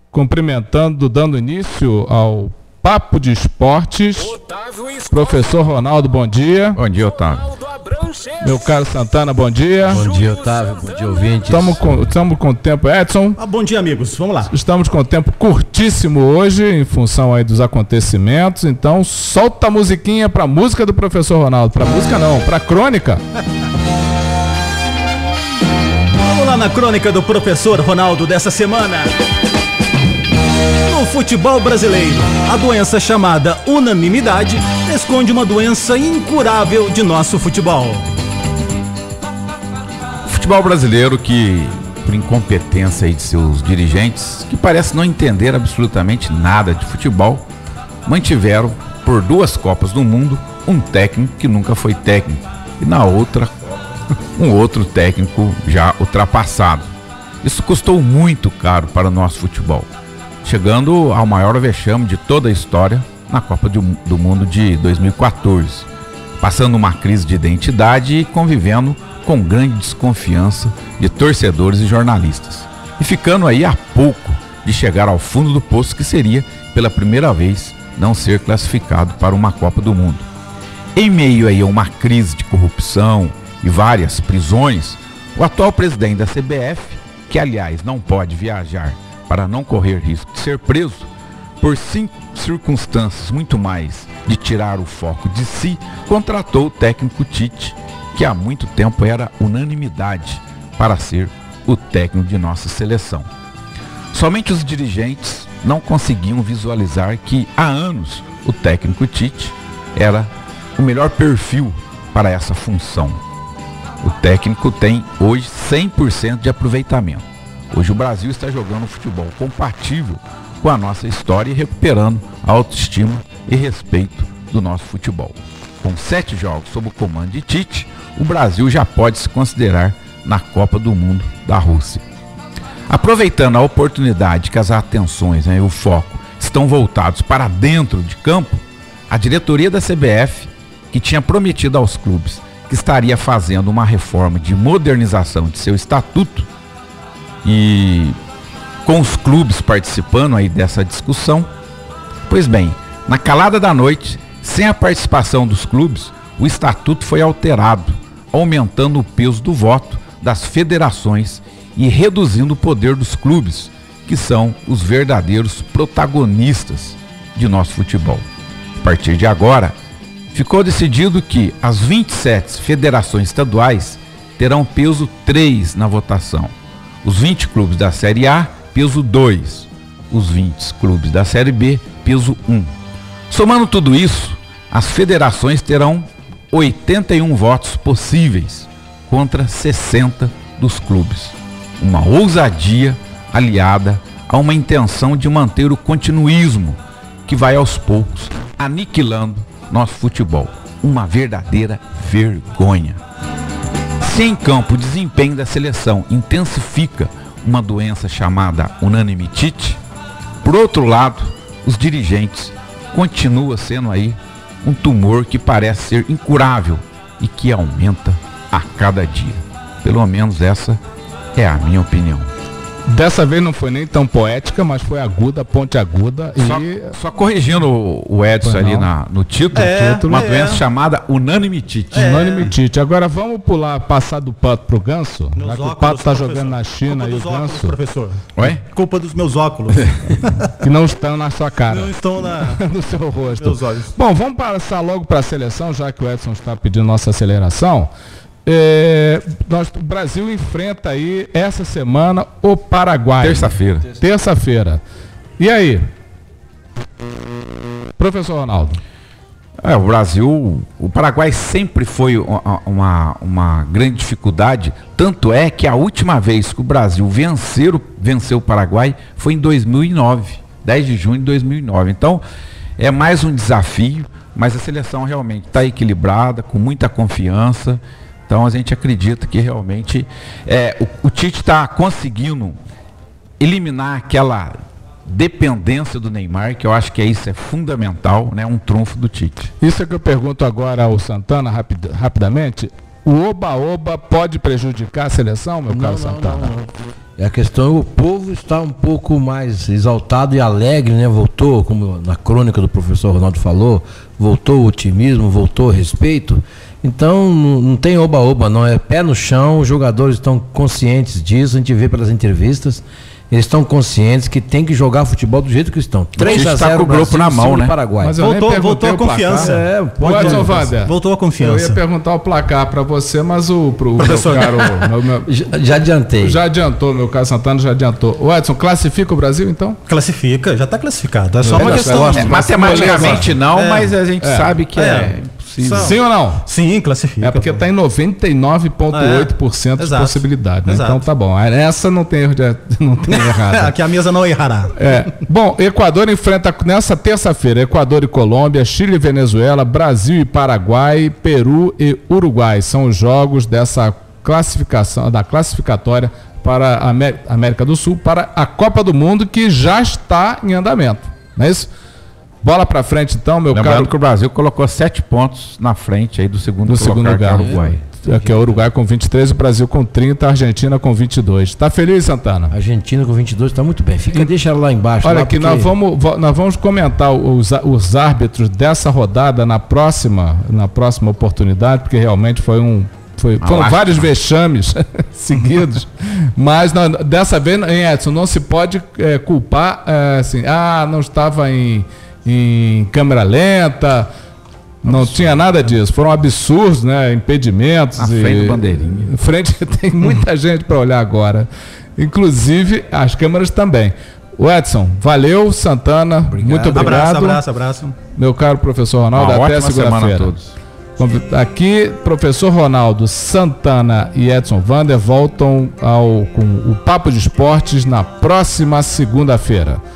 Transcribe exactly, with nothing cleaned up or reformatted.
cumprimentando, dando início ao Papo de Esportes. Professor Ronaldo, bom dia. Bom dia, Otávio. Meu caro Santana, bom dia. Bom dia, Otávio. Bom dia, ouvintes. Estamos com, estamos com tempo, Edson. Ah, bom dia, amigos. Vamos lá. Estamos com tempo curtíssimo hoje, em função aí dos acontecimentos. Então, solta a musiquinha para a música do professor Ronaldo. Para música não, para crônica. Vamos lá na crônica do professor Ronaldo dessa semana. No futebol brasileiro, a doença chamada unanimidade esconde uma doença incurável de nosso futebol. O futebol brasileiro que, por incompetência aí de seus dirigentes, que parece não entender absolutamente nada de futebol, mantiveram por duas Copas do Mundo um técnico que nunca foi técnico e na outra um outro técnico já ultrapassado. Isso custou muito caro para o nosso futebol, chegando ao maior vexame de toda a história na Copa do Mundo de dois mil e quatorze, passando uma crise de identidade e convivendo com grande desconfiança de torcedores e jornalistas, e ficando aí a pouco de chegar ao fundo do poço, que seria, pela primeira vez, não ser classificado para uma Copa do Mundo. Em meio aí a uma crise de corrupção e várias prisões, o atual presidente da C B F, que aliás não pode viajar para não correr risco de ser preso, por cinco circunstâncias muito mais de tirar o foco de si, contratou o técnico Tite, que há muito tempo era unanimidade para ser o técnico de nossa seleção. Somente os dirigentes não conseguiam visualizar que há anos o técnico Tite era o melhor perfil para essa função. O técnico tem hoje cem por cento de aproveitamento. Hoje o Brasil está jogando um futebol compatível com a nossa história e recuperando a autoestima e respeito do nosso futebol. Com sete jogos sob o comando de Tite, o Brasil já pode se considerar na Copa do Mundo da Rússia. Aproveitando a oportunidade que as atenções, né, e o foco estão voltados para dentro de campo, a diretoria da C B F, que tinha prometido aos clubes que estaria fazendo uma reforma de modernização de seu estatuto, e com os clubes participando aí dessa discussão, pois bem, na calada da noite, sem a participação dos clubes, o estatuto foi alterado, aumentando o peso do voto das federações e reduzindo o poder dos clubes, que são os verdadeiros protagonistas de nosso futebol. A partir de agora, ficou decidido que as vinte e sete federações estaduais terão peso três na votação. Os vinte clubes da Série A, peso dois. Os vinte clubes da Série B, peso um. Somando tudo isso, as federações terão oitenta e um votos possíveis contra sessenta dos clubes. Uma ousadia aliada a uma intenção de manter o continuismo que vai aos poucos aniquilando nosso futebol. Uma verdadeira vergonha. Se em campo o desempenho da seleção intensifica uma doença chamada unanimidade, por outro lado, os dirigentes continuam sendo aí um tumor que parece ser incurável e que aumenta a cada dia. Pelo menos essa é a minha opinião. Dessa vez não foi nem tão poética, mas foi aguda, ponte aguda. Só, e... só corrigindo o Edson ali na, no título, é, título uma é. doença chamada unanimidade. É. Unanimidade. Agora vamos pular, passar do pato pro ganso? Meus Já que óculos, o pato tá professor. jogando na China. Culpa e o dos óculos, ganso, professor. Oi? Culpa dos meus óculos. que não estão na sua cara. Não estão na... no seu rosto. Meus olhos. Bom, vamos passar logo para a seleção, já que o Edson está pedindo nossa aceleração. É, nós, o Brasil enfrenta aí essa semana o Paraguai. Terça-feira. Terça-feira. E aí? Professor Ronaldo. É, o Brasil, o Paraguai sempre foi uma, uma, uma grande dificuldade, tanto é que a última vez que o Brasil vencer, venceu o Paraguai foi em dois mil e nove, dez de junho de dois mil e nove. Então, é mais um desafio, mas a seleção realmente está equilibrada, com muita confiança. Então a gente acredita que realmente é, o, o Tite está conseguindo eliminar aquela dependência do Neymar, que eu acho que é isso, é fundamental, né? Um trunfo do Tite. Isso é que eu pergunto agora ao Santana rapid, rapidamente. O oba-oba pode prejudicar a seleção, meu Não, caro não, Santana? não, não. É a questão, o povo está um pouco mais exaltado e alegre, né? Voltou, como na crônica do professor Ronaldo falou, voltou o otimismo, voltou o respeito. Então não, não tem oba-oba, não. É pé no chão, os jogadores estão conscientes disso, a gente vê pelas entrevistas. Eles estão conscientes que tem que jogar futebol do jeito que estão. três a zero com o grupo na mão, né? Paraguai. Mas eu Voltou, nem voltou a perguntei o confiança. placar. É, pode Ô, Edson ir. Vander, Voltou a eu confiança. ia perguntar o placar para você, mas o pro, Professor. meu caro, meu, meu, Já, já adiantei. já adiantou, meu caro Santana já adiantou. O Edson, classifica o Brasil então? Classifica, já está classificado. É só É, uma já questão. sei. É, matematicamente não, É. mas a gente É. sabe que é, É. impossível. São- Sim ou não? Sim, classifica. É porque está em noventa e nove vírgula oito por cento de Exato. possibilidade, né? Exato. Então tá bom. Essa não tem erro, de, não tem errado. Aqui a mesa não errará. É. Bom, Equador enfrenta nessa terça-feira Equador e Colômbia, Chile e Venezuela, Brasil e Paraguai, Peru e Uruguai. São os jogos dessa classificação, da classificatória para a Amé- América do Sul, para a Copa do Mundo, que já está em andamento. Não é isso? Bola para frente então, meu Lembrando caro. que o Brasil colocou sete pontos na frente aí do segundo, Do segundo colocado, lugar. que é o Uruguai. Que é o Uruguai com vinte e três, o Brasil com trinta, a Argentina com vinte e dois. Tá feliz, Santana? A Argentina com vinte e dois está muito bem. Fica, deixa ela lá embaixo. Olha lá, aqui, porque- nós vamos, vo- nós vamos comentar os, os árbitros dessa rodada na próxima, na próxima oportunidade, porque realmente foi um. Foi, foram lástima. vários vexames seguidos, mas não, dessa vez, hein, Edson, não se pode é, culpar é, assim, ah, não estava em, em câmera lenta, não tinha nada disso, foram absurdos, né, impedimentos. Na frente do bandeirinha. Em frente tem muita gente para olhar agora, inclusive as câmeras também. O Edson, valeu, Santana, muito obrigado. Abraço, abraço, abraço. Meu caro professor Ronaldo, Uma até ótima semana a segunda-feira. todos. Convi- Aqui, professor Ronaldo, Santana e Edson Vander voltam ao, com o Papo de Esportes na próxima segunda-feira.